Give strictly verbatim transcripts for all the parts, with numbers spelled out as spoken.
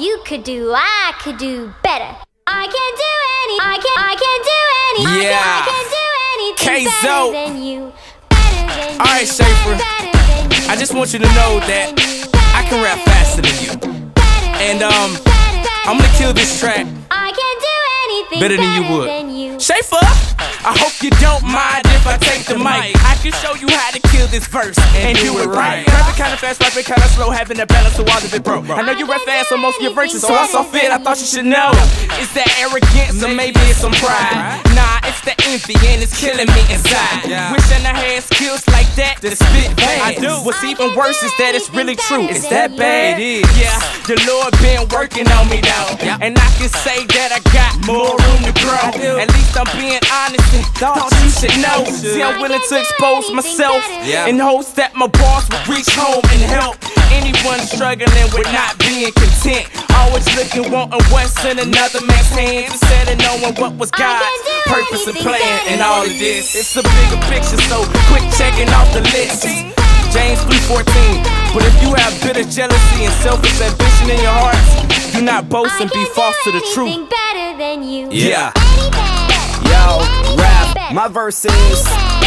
you could do, I could do better. I can do any, I can, I can do any, yeah. I can, I can do anything K-Zoe. better than you. Better than you. Alright, Schaffer, I just want you to know that I can rap faster than you. And um, I'm gonna kill this track I can do anything better than you would. Than you. Schaffer, I hope you don't mind if I take the mic. I can show you how to kill this verse and, and do, do it right. Rapping kinda fast, rapping kinda slow, having a balance so all of it broke. I know you rap fast on most of your verses, so I saw fit. I thought you should know. It's that arrogance or maybe it's some pride. Nah, it's the envy and it's killing me inside. Wishing I had skills like that to spit fast. I do. What's even worse is that it's really true. Is that bad? It is. Yeah, the Lord been working on me though, and I can say that I got more room to grow. At least I'm being honest and thought you should know. See, I'm willing to expose myself in hopes that my boss will reach home and help anyone struggling with not being content. Always looking, wanting what's in another man's hands instead of knowing what was God's purpose and plan in all of this. It's a bigger picture, so quick checking off the list. James three fourteen. But if you have bitter jealousy and selfish ambition in your hearts, do not boast and be false to the truth. Better than you. Yeah. Yo, rap, my verse is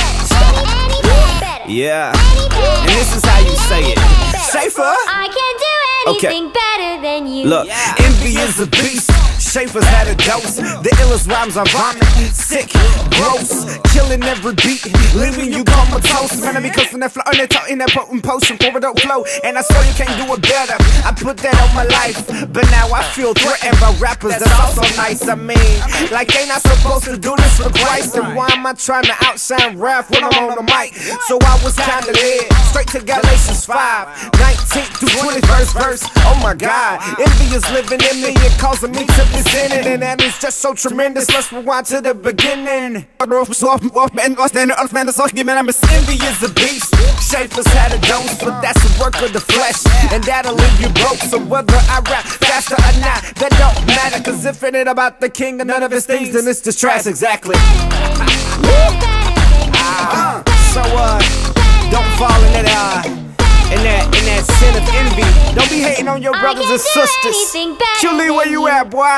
yeah, and this is how you say it. Schaffer, I can do anything okay. better than you. Look, yeah. Envy is a beast. Schaffer's had a dose. The illest rhymes I vomit. Sick, gross, killing every beat, leaving you comatose. Man, I be cussing that flow and they talking that potent potion for a dope flow. And I swear you can't do it better. I put that on my life, but now I feel threatened by rappers that's also nice. I mean, like they not supposed to do this for Christ. And why am I trying to outshine rap when I'm on the mic? So I was kinda led straight to Galatians five, nineteen through twenty-first verse. Oh my God, envy is living in me and causing me to be sinning, and that is just so tremendous. Let's rewind to the beginning. Envy is a beast. Schaffer's had a dose, but that's the work of the flesh, and that'll leave you broke. So whether I rap faster or not, that don't matter. Cause if it ain't about the king and none of his things, then it's just trash. Exactly. uh, so uh, don't fall in that uh, in that in that sin of envy. Don't be hating on your brothers and sisters. Q Lee, where you at, boy?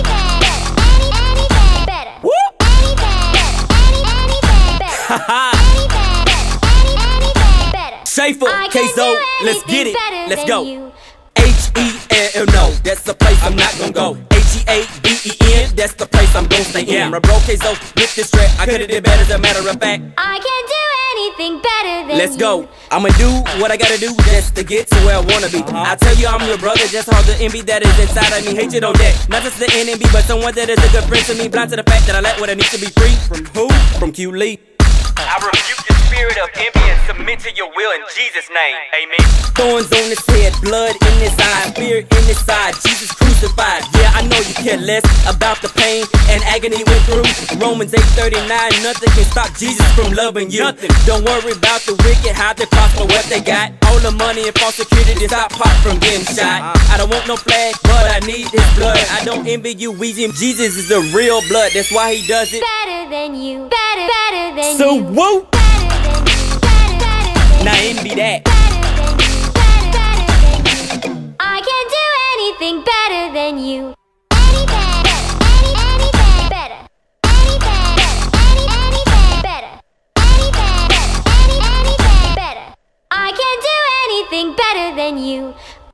Schaffer, K-Zoe, let's get it, let's go. H E L L, no, that's the place I'm not gonna go. H E A B E N, that's the place I'm gonna stay in. My bro K-Zoe, with this track, I could've did better as a matter of fact. I can do anything better than Let's you. go, I'ma do what I gotta do just to get to where I wanna be. uh-huh. I tell you I'm your brother, just all the envy that is inside of me. Hatred on deck, not just the enemy, but someone that is a good friend to me. Blind to the fact that I lack what I need to be free. From who? From Q Lee. I rebuke the spirit of envy and submit to your will in Jesus' name. Amen. Thorns on his head, blood in his eye, fear in his side, Jesus crucified. Yeah, I know you care less about the pain and agony went through. Romans eight thirty-nine, nothing can stop Jesus from loving you. Nothing. Don't worry about the wicked, how they prosper what they got. All the money and false security to stop pop from getting shot. I don't want no flag, but I need his blood. I don't envy you, Weezy. Jesus is the real blood, that's why he does it. Better than you. Better, better than so you. whoop. Now envy that. I can do anything better than you. Better. Better. I can do anything better than you.